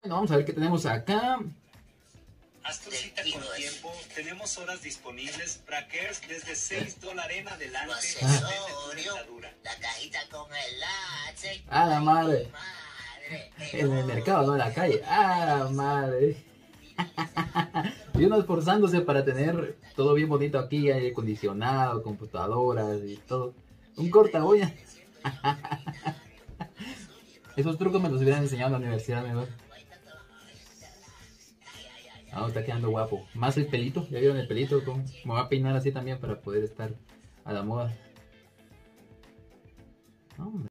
Bueno, vamos a ver qué tenemos acá. Haz tu cita con tiempo. Tenemos horas disponibles. Brackers desde $6 en adelante. Accesorio, la cajita con el látex. A la madre. Madre. En el mercado, no en la calle. A la madre. Y uno esforzándose para tener todo bien bonito aquí, aire acondicionado, computadoras y todo. Un corta uña. Esos trucos me los hubieran enseñado en la universidad mejor. Ah, está quedando guapo. Más el pelito, ¿ya vieron el pelito? ¿Cómo? Me voy a peinar así también para poder estar a la moda. No, hombre.